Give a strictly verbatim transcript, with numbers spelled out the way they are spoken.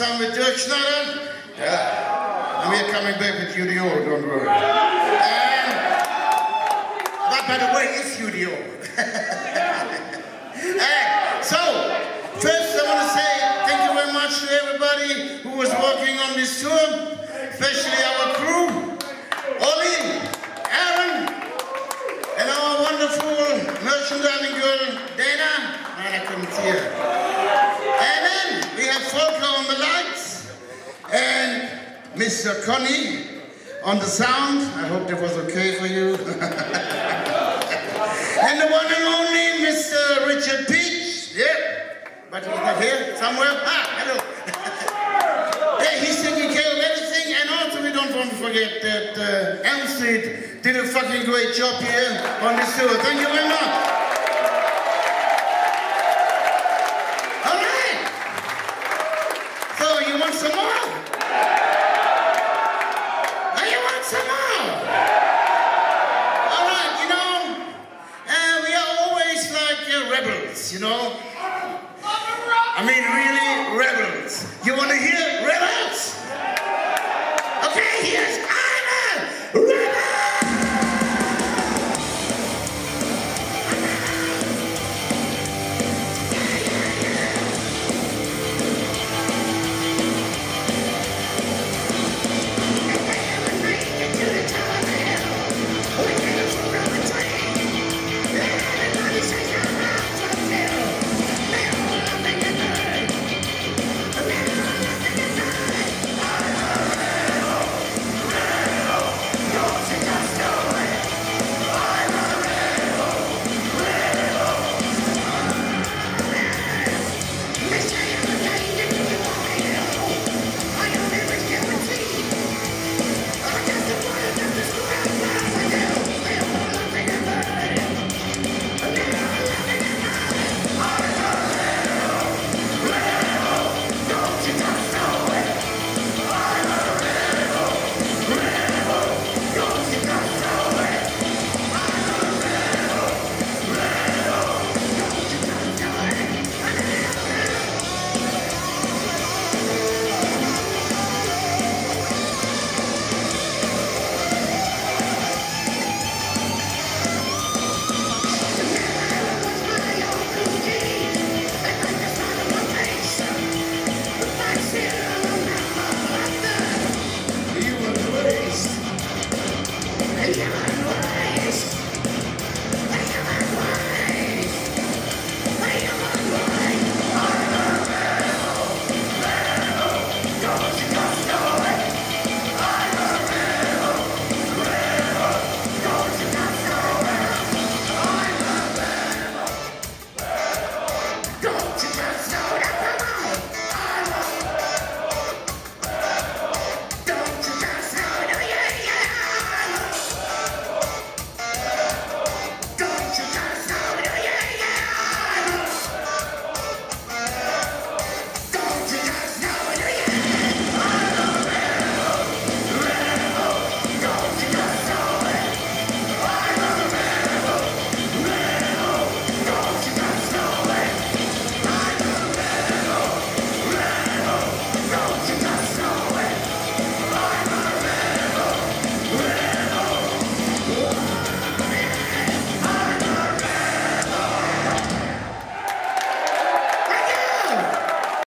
time with Dirkschneider. Yeah. And we're coming back with U D O, don't worry. And that, by the way, is U D O. Hey, so, first I want to say thank you very much to everybody who was working on this tour, especially our crew, Ollie, Aaron, and our wonderful merchandising girl, Dana. Man, I couldn't see her. And then we have Volker on the lights, and Mister Connie on the sound. I hope that was okay for you. And the one and only Mister Richard Peach. Yep. But he's not here somewhere. Ah, hello. Yeah, he's taking care of everything. And also we don't want to forget that uh, Elm Street did a fucking great job here on this tour. Thank you very much. All right. So you want some more? Oh, you want some more? All right, you know, uh, we are always like uh, rebels, you know.